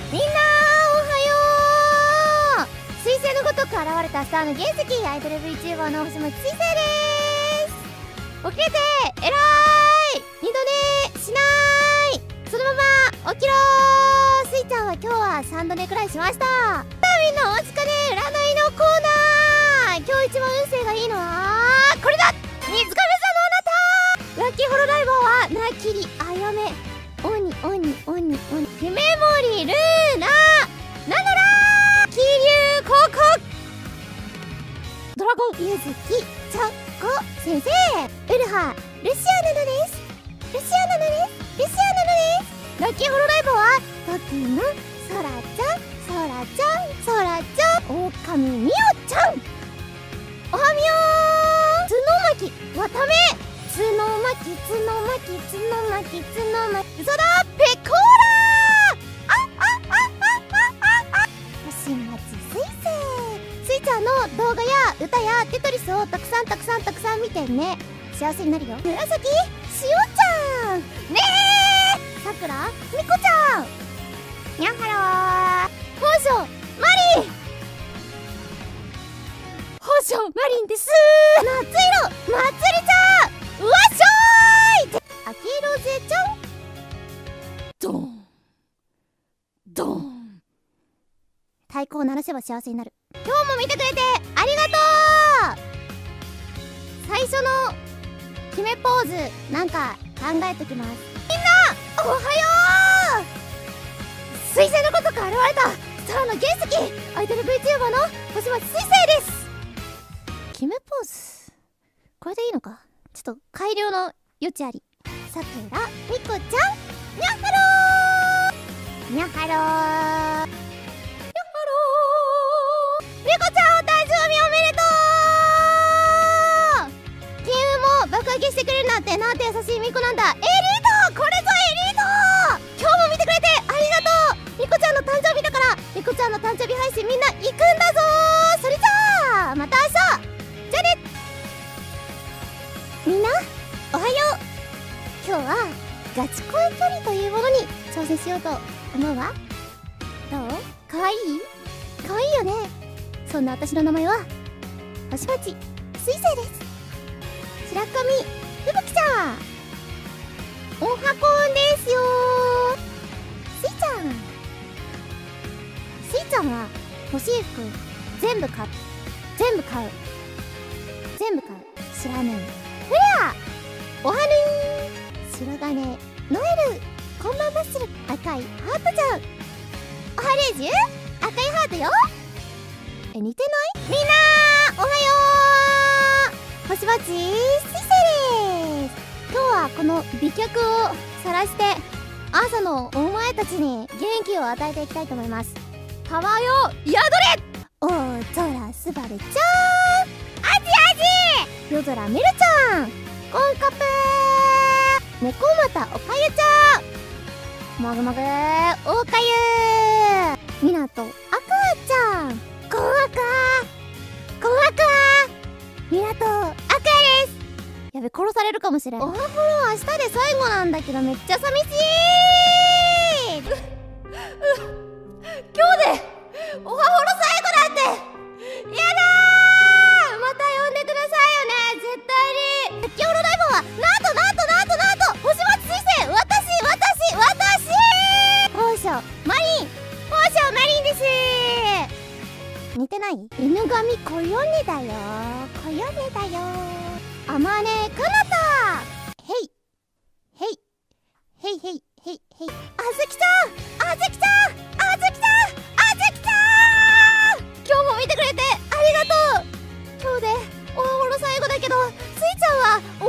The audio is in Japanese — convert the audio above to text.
みんなおはよう。彗星のごとく現れたスターの原石、アイドル VTuber の星町彗星です。起きれてえらい。二度寝しない。そのまま起きろー。スイちゃんは今日は3度寝くらいしました。さあみんなお疲れ。占いのコーナー。今日一番運勢がいいのはこれだ。水亀座のあなた。ラッキーホロライバーはなきりあやめ鬼夢森ルーナナノラー桐生ココドラゴンゆずきちゃこ先生ウルハルシアナノです。ラッキーホロライバーはトキのソラちゃんオオカミミオちゃん。おはみよー。角巻わため角巻嘘だペコーラー。星町彗星。スイちゃんの動画や歌やテトリスをたくさん見てね。幸せになるよ。紫しおちゃんねえさくらみこちゃんにゃはろー。本性マリンですー。夏色まつりちゃんうわっしょーい。あきろぜちゃんドン太鼓を鳴らせば幸せになる。今日も見てくれてありがとう。最初の決めポーズなんか考えときます。みんなおはよう。彗星のごとく現れたスターの原石、アイドル VTuber の星町彗星です。決めポーズこれでいいのか。ちょっと改良の余地あり。さくらみこちゃんにゃはろーみこちゃんお誕生日おめでとう。金運も爆上げしてくれるなんて優しいみこなんだ。エリートこれぞエリート。今日も見てくれてありがとう。みこちゃんの誕生日だからみこちゃんの誕生日配信みんな行くんだぞー。それじゃあまた明日じゃあね。みんなおはよう。今日はガチ恋距離というものに挑戦しようと思うわ。どう？かわいいよね。そんな私の名前は星町彗星です。白神ふぶきちゃんおはこんですよー。スイちゃんは欲しい服全部買う。知らぬんふりゃおはぬん白金ノエルこんばんマッスル赤いハートちゃんおはれいじゅ赤いハートよ。似てない？みんなおはよう。星町彗星です。今日はこの美脚を晒して朝のお前たちに元気を与えていきたいと思います。パワーよ宿れ大空すばるちゃんアジ夜空めるちゃんコンカプー猫又おかゆちゃんもぐもぐおかゆみなとあくあちゃんこわかみなとあくあです。やべ殺されるかもしれん。おはフォロー明日で最後なんだけどめっちゃ寂しい今日でおはフォロ最後なんてやだー。また呼んでくださいよね絶対に。ラッキーホロライブはなんと星町彗星私宝生マリンです。似てない？犬神コヨネだよあまねかなたへいあずきちゃん今日も見てくれてありがとう。今日でおはほろ最後だけどスイちゃんはお